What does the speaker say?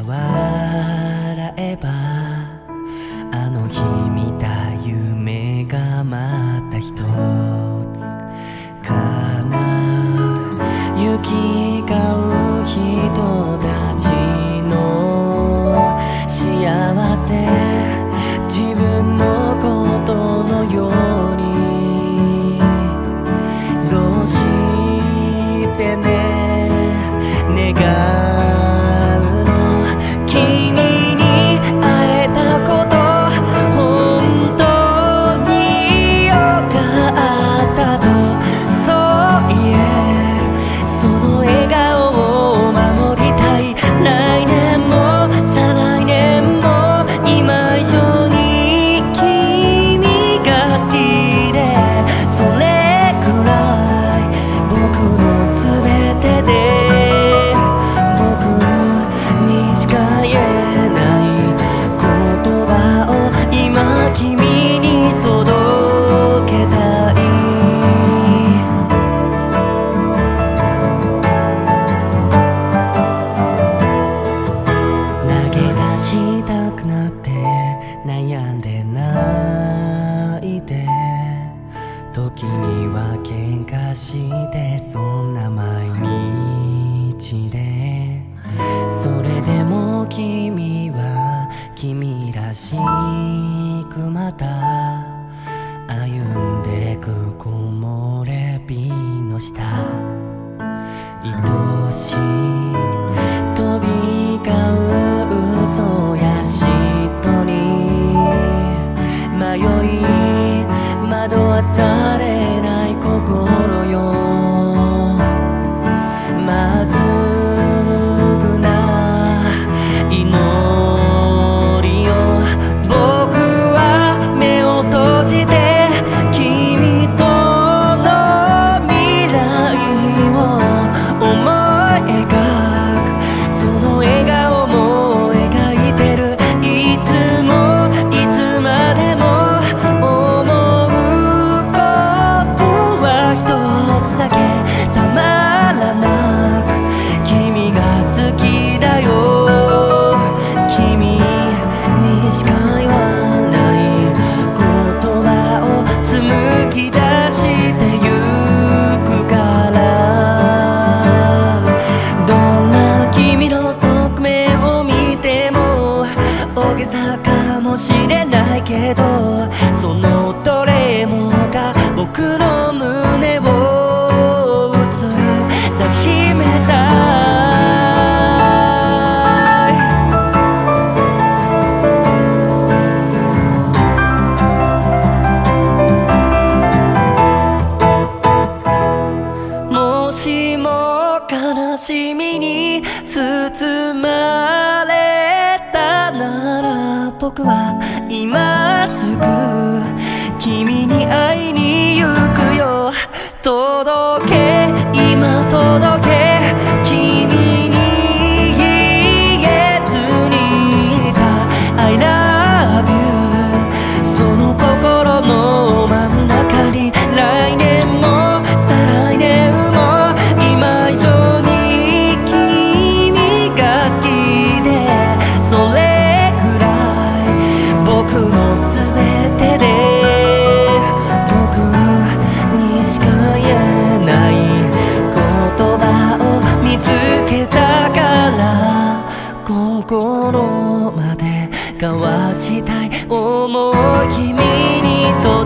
笑えばあの日見た夢がまた一つ叶う行き交う人たちの幸せ自分のことのようにどうしてね願うしたくなって悩んで泣いて時には喧嘩してそんな毎日でそれでも君は君らしくまた歩んでく木漏れ日の下愛しい飛び交う嘘や嫉妬に迷い惑わされない心よまっすぐな祈りを僕は目を閉じて君との未来を思い描くその笑顔も描いてるいつもいつまでも思うことは一つだけたまらなく君が好きだよ君にしか言わない言葉を紡ぎ出してゆくからどんな君の側面を見ても大げさかもしれないけどそのどれもが僕の胸を打つ抱きしめたもしも悲しみに包まれたなら僕は今すぐ君に会いに行くよ届け今届け君に言えずにいた I love you その心の真ん中に来年も再来年も今以上に君が好きでそれくらい僕の全てで僕にしか言えない言葉を見つけたから心まで交わしたい想い君に届